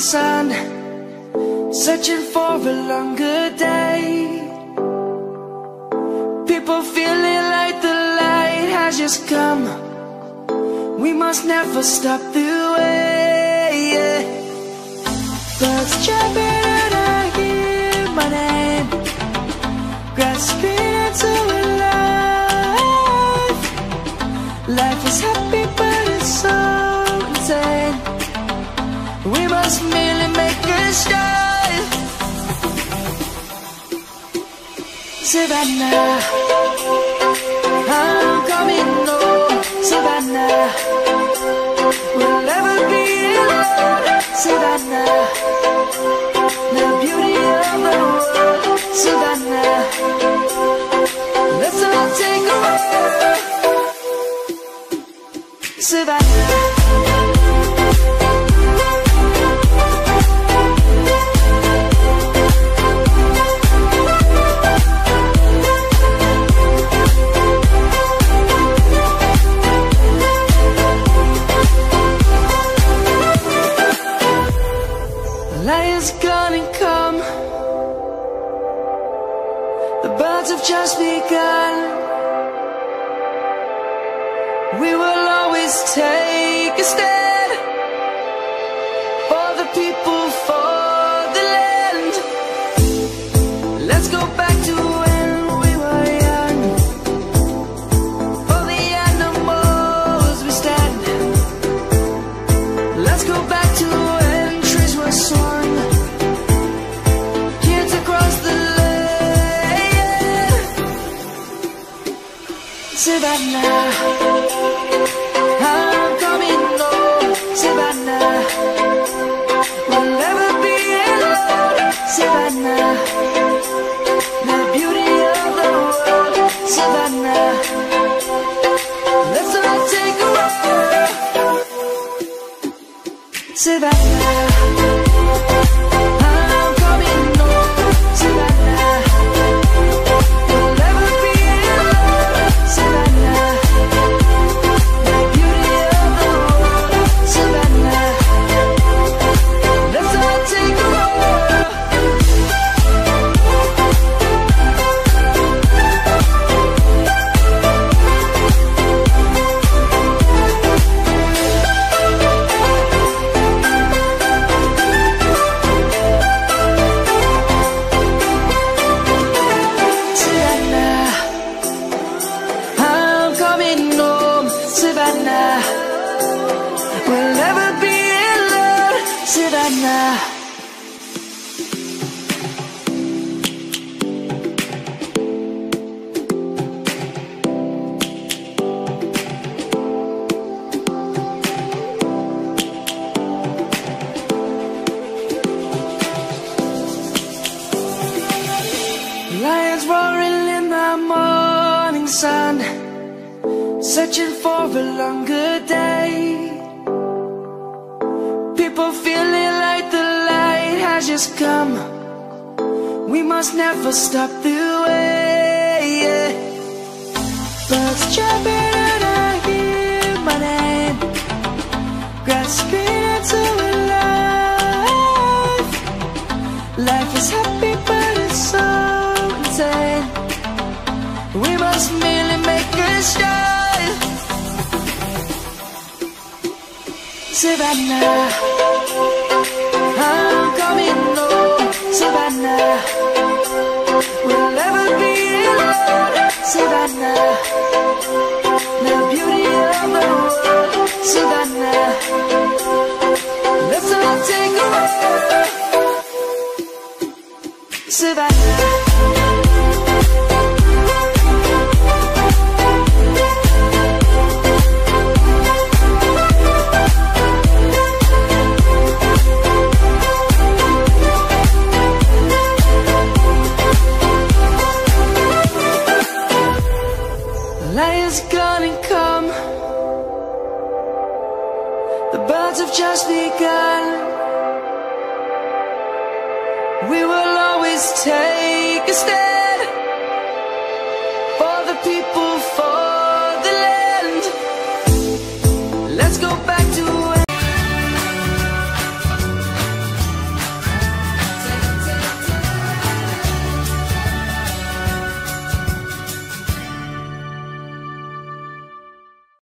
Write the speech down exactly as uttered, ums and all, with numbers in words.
sun, searching for a longer day. People feeling like the light has just come. We must never stop the way, yeah. Birds chirping and I hear my name, grasping into a life. Life is happy but it's so insane. We must merely make a start. Savannah, I'm coming home. Savannah, we'll never be alone. Savannah, the beauty of the world. Savannah, let's all take a walk. Savannah. Lion's gonna come. The birds have just begun. We will always take a stand for the people, for the land. Let's go back to when we were young. For the animals we stand. Let's go back to when trees were swung. Kids across the land. Savannah, I'm coming home. Savannah, we'll never be alone. Savannah, the beauty of the world. Savannah, let's all take a walk. Savannah, I'm coming home. Savannah, we'll never be alone. Savannah, the beauty of the world. Savannah, let's all take a walk. Savannah, I'm coming home. Savannah, we'll never be alone. Savannah. Lions roaring in the morning sun, searching for a longer day. People feeling like the light has just come. We must never stop the way, yeah. Birds chirping and I hear my name, grasping into a life. Life is happy but it's so insane. We must merely make a start. Savannah, I'm coming home. Savannah, we'll never be alone. Savannah, the beauty of the world. Savannah, let's all take a walk. Savannah. Lion's gonna come. The birds have just begun. We will always take